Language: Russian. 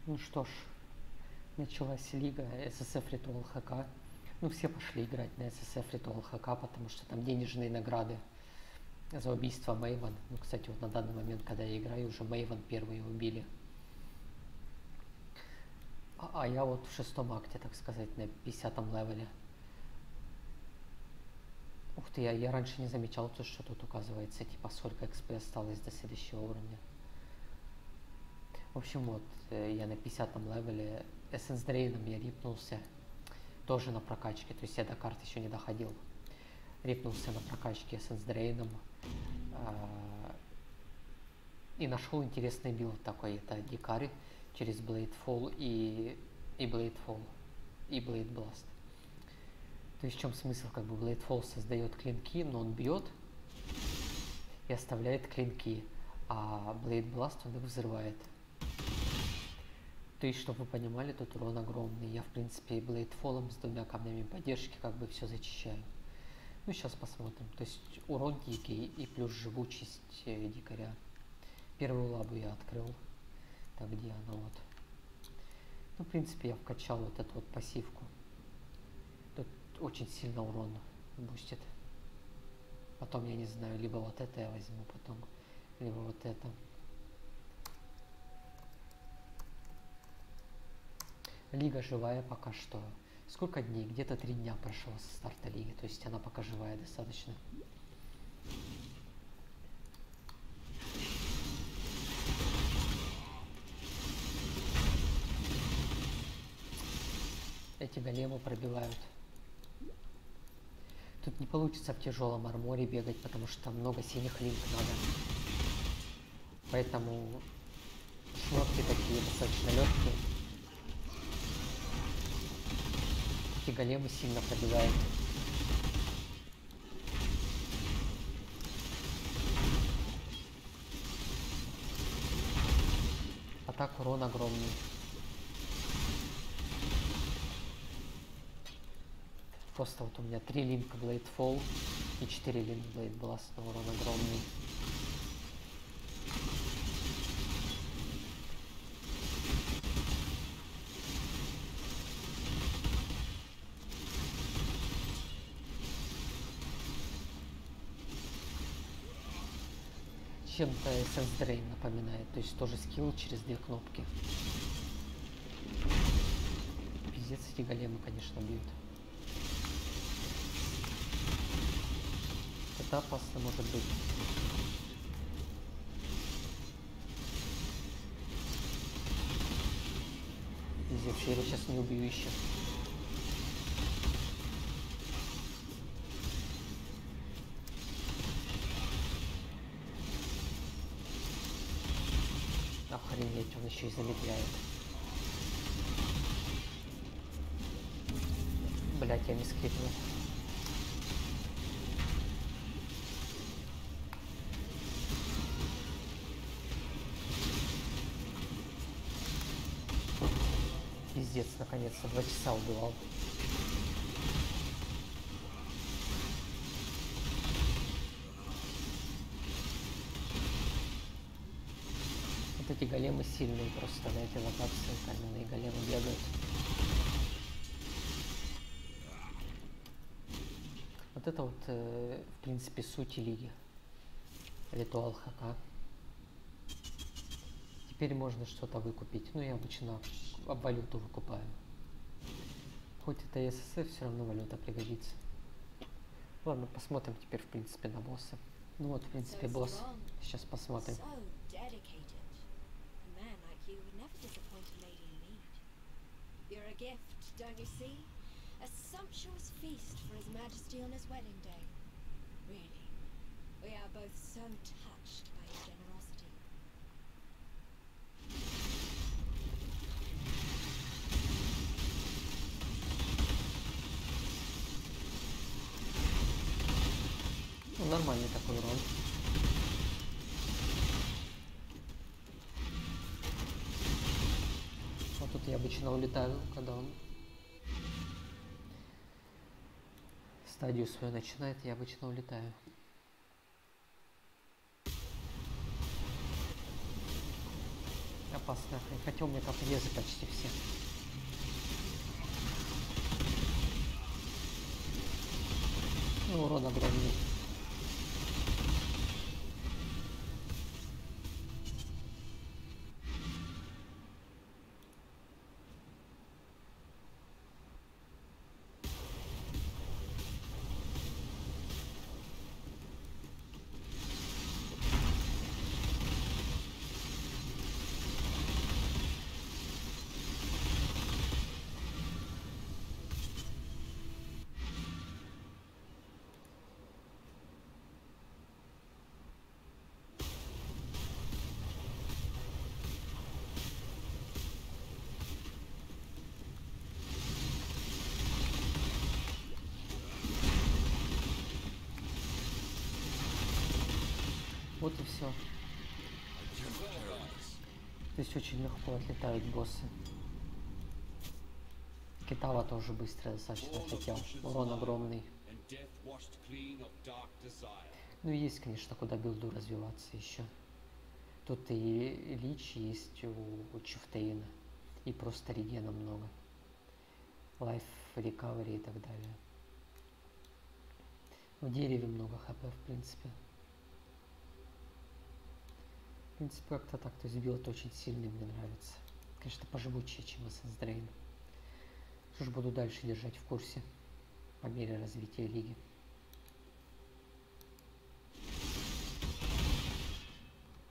Ну что ж, началась лига ССФ Ритуал ХК. Ну, все пошли играть на ССФ Ритуал ХК, потому что там денежные награды за убийство Мэйвен. Ну, кстати, вот на данный момент, когда я играю, уже Мэйвен первые убили. А я вот в 6-м акте, так сказать, на 50-м левеле. Ух ты, я раньше не замечал, что тут указывается, типа, сколько XP осталось до следующего уровня. В общем, вот, я на 50-м левеле Эссенс Дрейном я рипнулся. Тоже на прокачке, то есть я до карт еще не доходил. Рипнулся на прокачке Эссенс Дрейном. И нашел интересный билд такой, это дикарь через Bladefall и Bladefall, и Blade Blast. То есть в чем смысл, как бы Bladefall создает клинки, но он бьет и оставляет клинки, а Blade Blast он их взрывает. То есть, чтобы вы понимали, тут урон огромный. Я, в принципе, Bladefall с 2 камнями поддержки как бы все зачищаю. Ну, сейчас посмотрим. То есть, урон дикий и плюс живучесть дикаря. Первую лабу я открыл. Так, где она вот? Ну, в принципе, я вкачал вот эту вот пассивку. Тут очень сильно урон бустит. Потом, я не знаю, либо вот это я возьму потом, либо вот это. Лига живая пока что. Сколько дней? Где-то 3 дня прошло со старта лиги. То есть она пока живая достаточно. Эти големы пробивают. Тут не получится в тяжелом арморе бегать, потому что там много синих линк надо. Поэтому шмотки такие достаточно легкие. Эти големы сильно пробивают. А так урон огромный. Просто вот у меня 3 линка Bladefall и 4 линка Blade Blast, но урон огромный. Чем-то Essence Drain напоминает, то есть тоже скилл через 2 кнопки. Пиздец, эти големы, конечно, бьют. Это опасно может быть. Пиздец, я его сейчас не убью еще. Охренеть, он еще и замедляет. Блять, я не скрипнул. Пиздец, наконец-то 2 часа убивал. Вот эти големы сильные просто на этой локации, каменные големы бегают. Вот это вот, в принципе, суть лиги. Ритуал ХК. Теперь можно что-то выкупить. Ну, я обычно валюту выкупаю. Хоть это СССР, все равно валюта пригодится. Ладно, посмотрим теперь, в принципе, на босса. Ну вот, в принципе, босс. Сейчас посмотрим. A sumptuous feast for His Majesty on his wedding day. Really, we are both so touched by your generosity. Ну, нормальный такой урон. Вот тут я обычно улетаю, когда он стадию свою начинает, я обычно улетаю. А опасная хрень. Хотя у меня там резы почти все. Ну, урон огромный. Вот и все. То есть очень легко отлетают боссы. Китава тоже быстро достаточно, хотя урон огромный. Ну и есть, конечно, куда билду развиваться еще. Тут и лич есть у Чифтейна, и просто регена много. Лайф, рекавери и так далее. В дереве много хп, в принципе. В принципе, как-то так. То есть билд очень сильный, мне нравится. Конечно, поживучее, чем Essence Drain. Что ж, буду дальше держать в курсе по мере развития лиги.